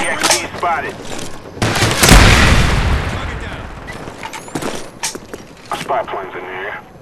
EXP spotted. Target down. Spy planes in the air.